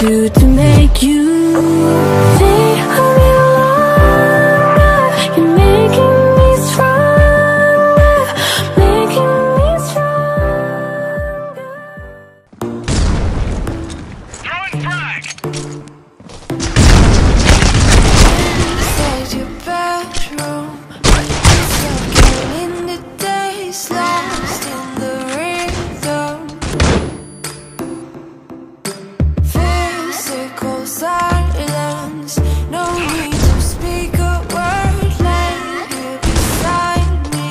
do to make you think of me longer? You're making me stronger, making me stronger. Throwing frag! Inside your bedroom, soaking in the days, lost in the rhythm. Physical silence, no need to speak a word, laying here beside me.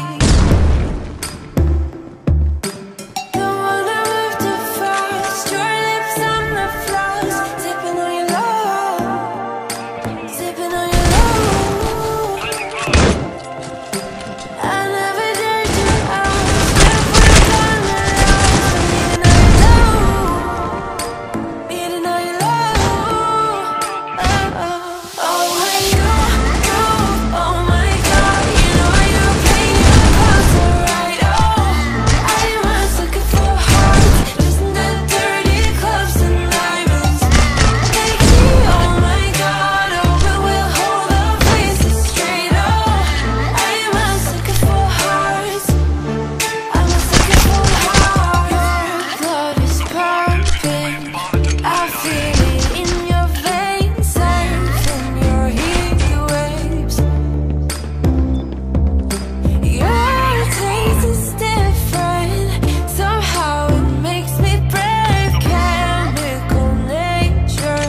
Don't wanna move too fast, your lips on the floors, sipping on your love, sipping on your love. I never dared to ask if we're gonna last. Needing all your love, oh, when you, oh my God, you know you play your cards so right. Oh, I was looking for hearts, losing the dirty clubs and diamonds. Take me, oh my God, oh, but we'll hold our faces straight. Oh, I was looking for hearts, I was looking for hearts. Your blood is pumping, I feel it in your veins, surfing your heat waves. Your taste is different, somehow it makes me brave. Chemical nature.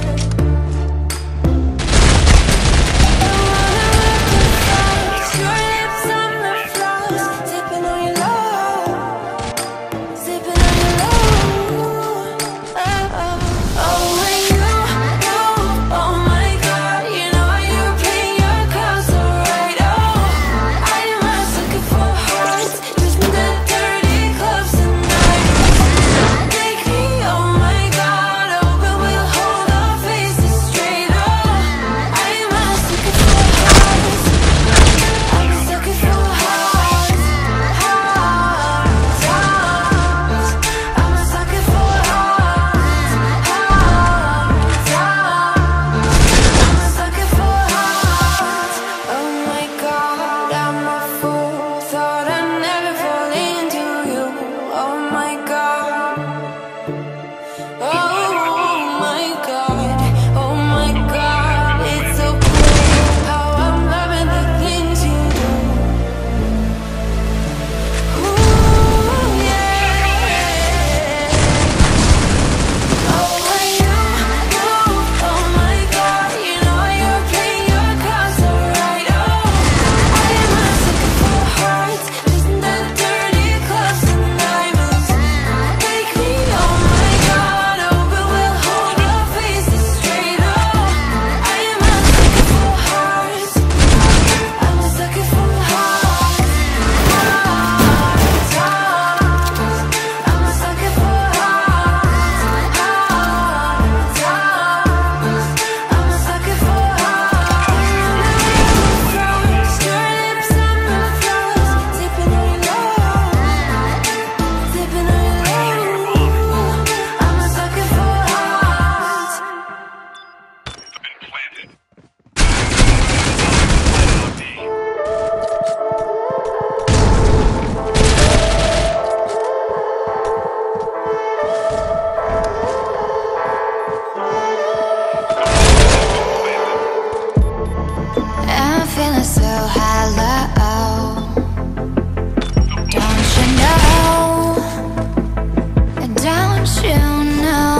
Don't wanna move too fast, your lips on the floors, sipping on your love, sipping on your love. Oh, when you, oh my God, you know you play your cards so right. Oh, I was looking for hearts, losing the dirty clubs and nights. Take me, oh my God, oh, but we'll hold our faces straight. Oh, I was looking for hearts, I was looking for hearts, hearts, hearts. I was looking for hearts, hearts, hearts. I was looking for hearts. Oh my God, I'm a fool. Thought I'd never fall into you. Oh my God. Oh my God. Oh my God. It's so clear how I'm loving the things you do. Ooh, yeah. Oh, when you, oh my God, you know you're playing your cards so right. Oh, I was looking for hearts, losing the dirty clubs and diamonds. Take me, oh my God, oh, but we'll hold our faces straight. Oh, I was looking for hearts, I was looking for hearts, hearts, hearts. I was looking for hearts, hearts, hearts. I was looking for hearts. Your lips on the floors, sipping on your love, sipping on your love. I was looking for hearts. Been planted. I'm feeling so hollow. Don't you know? Don't you know?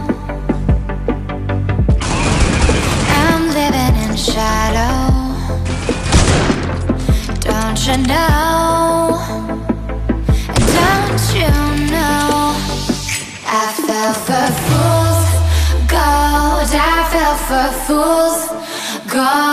I'm living in shadow. Don't you know? Don't you know? I fell for fool's gold. I fell for fool's gold.